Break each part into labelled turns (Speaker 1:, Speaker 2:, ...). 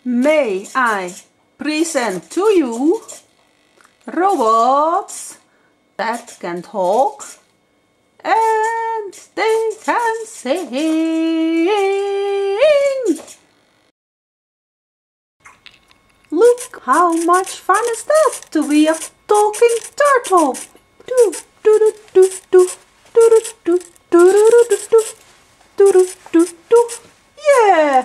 Speaker 1: May I present to you robots that can talk and they can sing. Look how much fun is that to be a talking turtle. Do do do do do do do do do do do do do do. Yeah.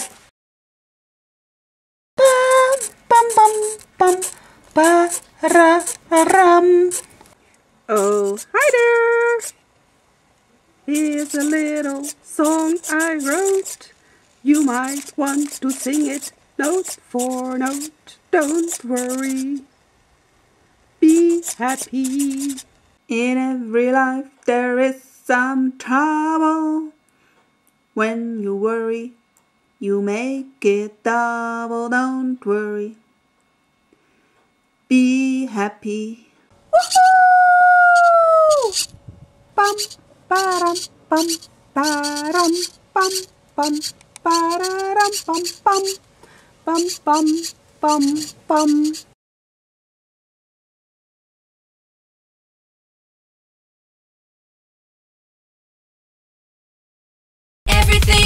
Speaker 1: Bum bum bum bum ba ra ram. Oh, hi there. Here's a little song I wrote. You might want to sing it note for note. Don't worry. Be happy. In every life there is some trouble. When you worry, you make it double. Don't worry. Be happy. Woohoo! Bum, ba-dum, bum, ba-dum, bum, bum, ba-da-dum, bum, bum, bum, bum, bum, bum.
Speaker 2: Everything